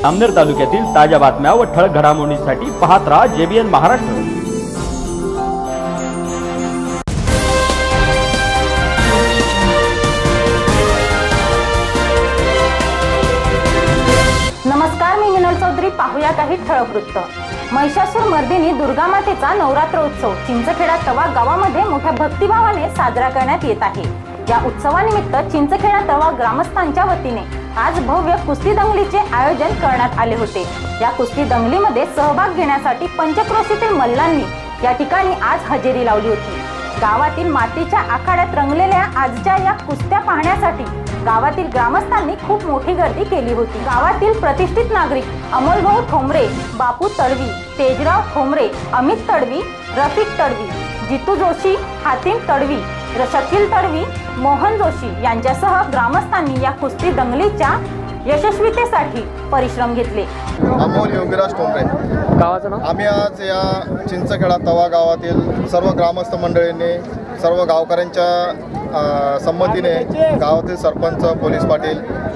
अमनेर तालुक्यातील ताज्या बातम्या व ठळक घडामोडींसाठी पाहत राहा JBN महाराष्ट्र। नमस्कार, मी मिनल चौधरी। पाहूया काही ठळक वृत्त। महिषासूर मर्दिनी दुर्गा मातेचा नवरात्र उत्सव चिंचखेडा तवा गावामध्ये मोठ्या भक्तिभावाने साजरा करण्यात येत आहे। या उत्सवानिमित्त चिंचखेडा तवा ग्रामस्थांच्या वतीने आज भव्य कुस्ती दंगलीचे आयोजन करण्यात आले होते। या कुस्ती दंगलीमध्ये सहभाग घेण्यासाठी पंचक्रोशीतील मल्लांनी या ठिकाणी आज हजेरी लावली होती। गावातील मातीच्या आखाड्यात रंगलेल्या आजच्या या कुस्त्या पाहण्यासाठी गावातील ग्रामस्थांनी खूप मोठी गर्दी केली होती। गावातील प्रतिष्ठित नागरिक अमोलभाऊ ठोंबरे, बापू तडवी, तेजराव ठोंबरे, अमित तडवी, रफिक तडवी, जितू जोशी, हातिम तडवी, शकील तडवी, मोहन जोशी यांच्यासह ग्रामस्थांनी या कुस्ती दंगलीच्या यशस्वीतेसाठी परिश्रम घेतले। अमोल योगीराज ठोंबरे गावाचं नाव। आम्ही आज या चिंचखेडा तवा गावातील सर्व ग्रामस्थ मंडळींनी, सर्व गावकऱ्यांच्या संमतीने, गावातील सरपंच, पोलीस पाटील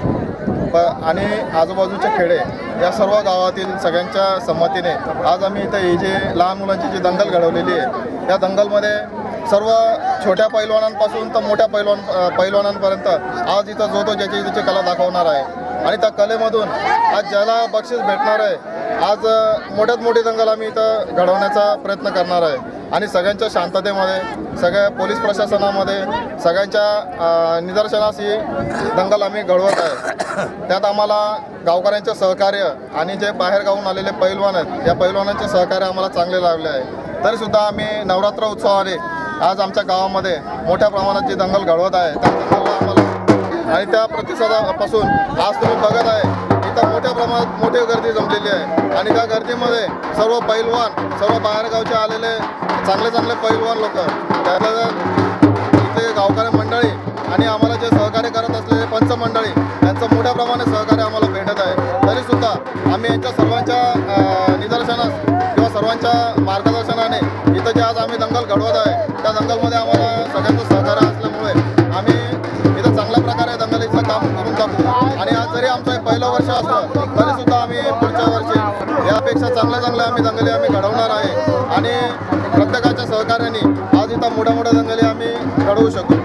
आणि आजूबाजूचे खेडे या सर्व गावातील सगळ्यांच्या संमतीने आज आम्ही इथे ही जे लहान मुलांची जी दंगल घडवलेली आहे, या दंगलमध्ये सर्व छोट्या पैलवानांपासून तर मोठ्या पैलवानांपर्यंत आज इथं जो तो ज्याची त्याची कला दाखवणार आहे आणि त्या कलेमधून आज ज्याला बक्षीस भेटणार आहे, आज मोठ्यात मोठी दंगल आम्ही इथं घडवण्याचा प्रयत्न करणार आहे आणि सगळ्यांच्या शांततेमध्ये, सगळ्या पोलीस प्रशासनामध्ये सगळ्यांच्या निदर्शनास ही दंगल आम्ही घडवत आहे। त्यात आम्हाला गावकऱ्यांचे सहकार्य आणि जे बाहेरगावून आलेले पैलवान आहेत, या पैलवानांचे सहकार्य आम्हाला चांगले लाभले आहे। तरीसुद्धा आम्ही नवरात्र उत्सवाने आज आमच्या गावामध्ये मोठ्या प्रमाणात जी दंगल घडवत आहे, त्या दंगलला आम्हाला आणि त्या प्रतिसादापासून आज तुम्ही बघत आहे इथं मोठ्या प्रमाणात मोठी गर्दी जमलेली आहे आणि त्या गर्दीमध्ये सर्व पैलवान, सर्व बाहेरगावचे आलेले चांगले पैलवान लोक, त्यातल्या इथे गावकरी मंडळी आणि आम्हाला जे सहकार्य करत असलेले पंच मंडळी यांचं मोठ्या प्रमाणात सहकार्य आम्हाला भेटत आहे। तरीसुद्धा आम्ही यांच्या सर्वांच्या निदर्शनास किंवा सर्वांच्या मार्गदर्शनाने इथं जे आज आम्ही दंगल घडवत आहे, त्या दंगलमध्ये आम्हाला सगळ्यांचं सहकार्य असल्यामुळे आम्ही इथं चांगल्या प्रकारे दंगलीचं काम करून टाकू आणि आज जरी आमचं पहिलं वर्ष असलं तरीसुद्धा आम्ही पुढच्या वर्षी यापेक्षा चांगल्या आम्ही दंगली घडवणार आहे आणि प्रत्येकाच्या सहकार्याने आज इथं मोठ्या दंगली आम्ही घडवू शकू।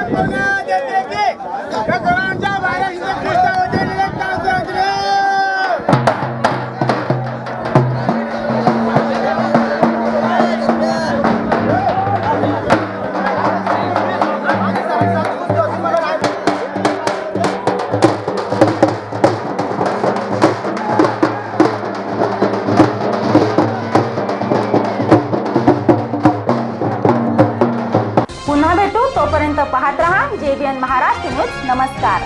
पुन्हा भेटू, तोपर्यंत पाहत रहा JBN महाराष्ट्र न्यूज. नमस्कार.